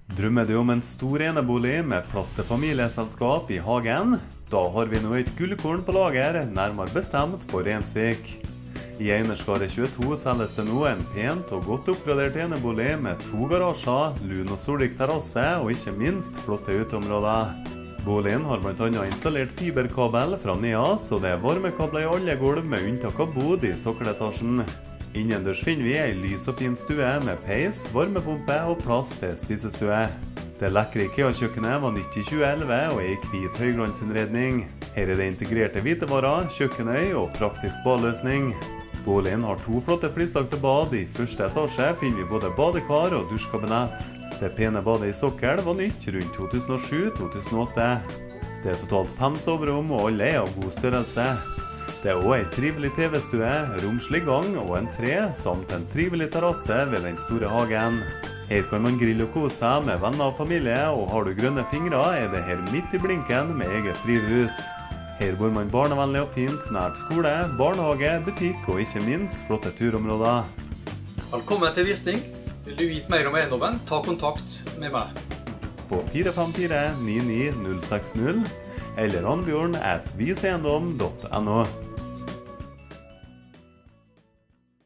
Drømmer du om en stor enebolig med plass til familieselskap i hagen? Da har vi nå et gullkorn på lager, nærmere bestemt på Rensvik. I Einerskaret 22 selges det nå en pent og godt oppgradert enebolig med 2 garasjer, lun og solrik terrasse og ikke minst flotte uteområder. Boligen har blant annet installert fiberkabel fra NEAS, og det er varmekabler i alle gulv med unntak av bod i sokkeletasjen. Innendørs finner vi en lys og fin stue med peis, varmepumpe og plass til spisestue. Det lekre IKEA-kjøkkenet var nytt i 2011 og er i hvit høyglansinnredning. Her er det integrerte hvitevarer, kjøkkenøy og praktisk badløsning. Boligen har 2 flotte flislagte bad. I første etasje finner vi både badekar og dusjkabinett. Det pene badet i sokkel var nytt rundt 2007-2008. Det er totalt 5 soverom og alle er av god størrelse. Det er også en trivelig TV-stue, romslig gang og en tre, samt en trivelig terrasse ved den store hagen. Her kan man grille og kose seg med venner og familie, og har du grønne fingre er det her midt i blinken med eget drivhus. Her bor man barnevennlig og fint, nært skole, barnehage, butikk og ikke minst flotte turområder. Velkommen til visning. Vil du vite mer om eiendommen, ta kontakt med meg. På 454 99 060 eller Annbjørn@viseiendom.no.